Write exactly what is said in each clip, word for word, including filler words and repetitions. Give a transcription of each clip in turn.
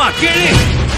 சும்மா கிழி.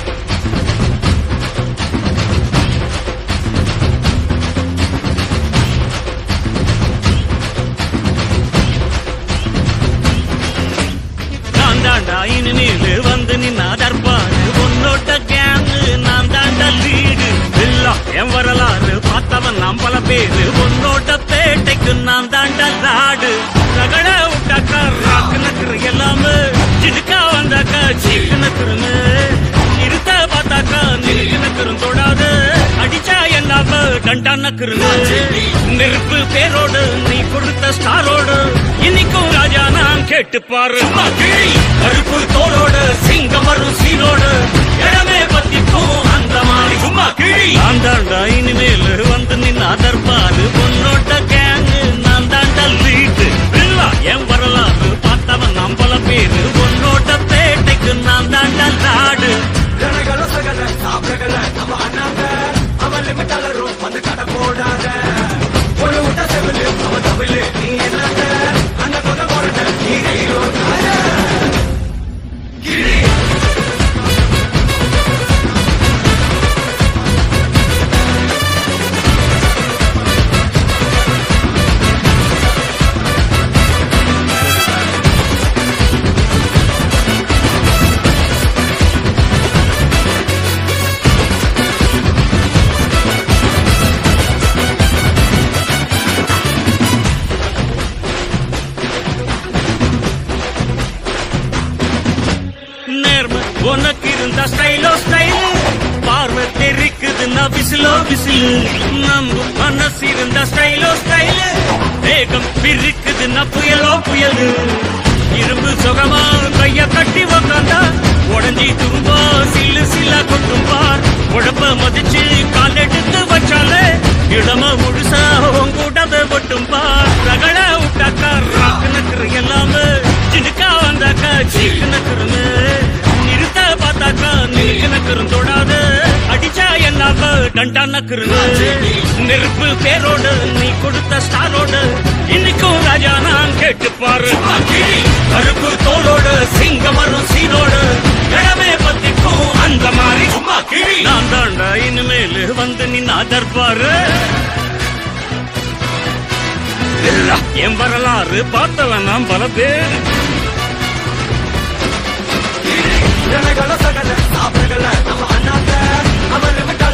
நான் தாண்டா இனிமேலு வந்து நின்னா தர்பாரு உன்னோட்ட கேங்கு நான் தாண்டா லீடு இல்ல என் வரலாறு பார்த்தவன் நாம் பல பேரு உன்னோட்ட பேட்டைக்கு நான் தாண்டா லாடு ரகட விட்டாக்கா ராக்கு நக்குறு எல்லாமே சிடுக்கா வந்தாக்கா சீக்கு நக்குறுன்னு இருத்த பார்த்தாக்கா நிறுக்கு நக்குறும் தொடாது அடிச்சா என்னாம டண்டா நக்குறுன்னு நெருப்பு பேரோடு நீ கொடுத்த ஸ்டாரோடு இன்னைக்கும் ராஜா நான் கேட்டு பாரு கருப்பு தோளோடு சிங்கம் வரும் சீரோடு இடமே பத்திக்கும் அந்த மாதிரி சும்மா கிழி. நான் தாண்டா இனிமேல் வந்து நின்னா தர்பாரு பொன்னோட்ட கேங்கு நான் தாண்டா லீடு இல்ல என் வரலாறு பார்த்தவன் நாம் பல பேரு பொன்னோட்ட பேட்டைக்கு நான் தாண்டா லாடு. உனக்கு இருந்த ஸ்டைலோ ஸ்டைல் பார்வை தெரிக்குதுன்னா விசிலோ விசிலு நம்பு மனசு இருந்த ஸ்டைலோ ஸ்டைல் வேகம் பிரிக்குதுன்னா புயலோ புயலு இரும்பு சுகமா கைய கட்டி உக்காந்தா உடஞ்சி தும்பா சில்லு சில்லா கொட்டும்பார் உடம்ப மதிச்சு கால் எடுத்து வச்சாலே இளம முழுசா உங்கூடாத ஒட்டும்பார் ரகட விட்டாக்கா ராக்கு நக்குறு எல்லாமே சிடுக்கா வந்தாக்கா சீக்கு நக்குறுன்னு நிறுத்த பார்த்தாக்கா நிறுக்கு நக்குறும் தொடாது அடிச்சா என்னாம டண்டா நக்குறுன்னு நெருப்பு பேரோடு நீ கொடுத்த ஸ்டாரோடு இன்னைக்கும் ராஜா நான் கேட்டு பாரு கருப்பு தோளோடு சிங்கம் வரும் சீரோடு இடமே பத்திக்கும் அந்த மாதிரி சும்மா கிழி. நான் தாண்டா இனிமேல் வந்து நின்னா தர்பாரு என் வரலாறு பார்த்தவன் நாம் பல பேர் சகல சாப்பிடல நம்ம அண்ணாத்த அவன்